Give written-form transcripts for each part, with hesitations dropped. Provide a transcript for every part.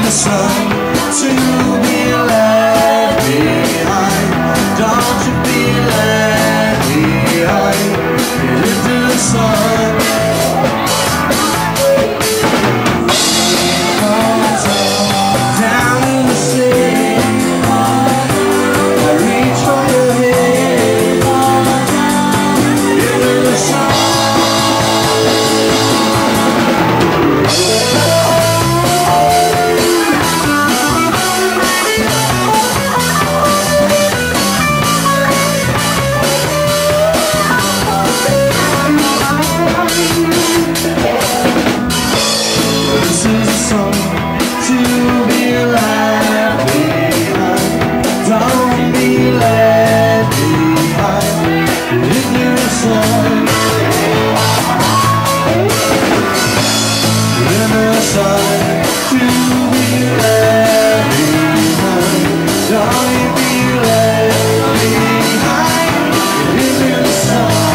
the sun to be left behind. Don't you be left behind into the sun. Comes up down to the sea. I reach for your head into the sun. This is a song to be left behind. Don't be left behind in the sun. In the sun, to be left behind. Don't be left behind in the sun.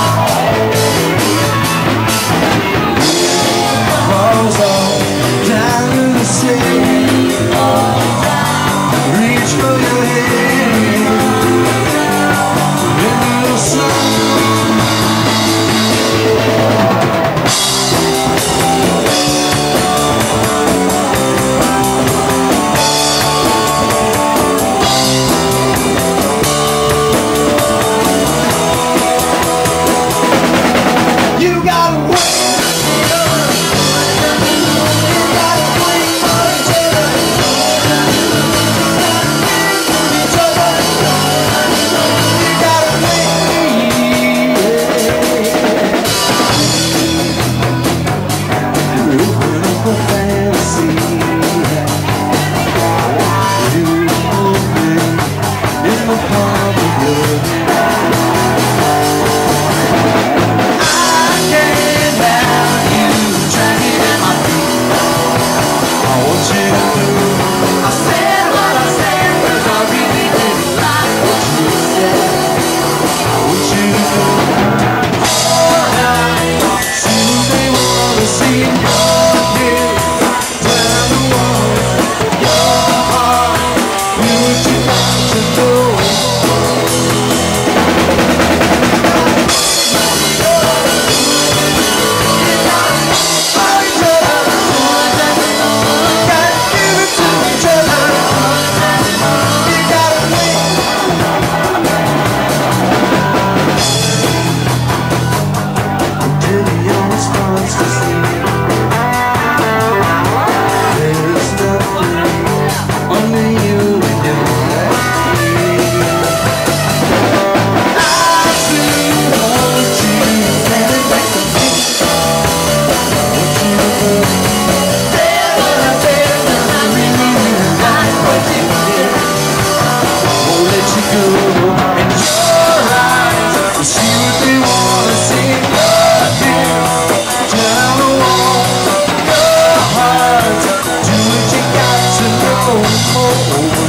Falls off down to the sea. Reach for your hand into the sun. You gotta wait. Oh,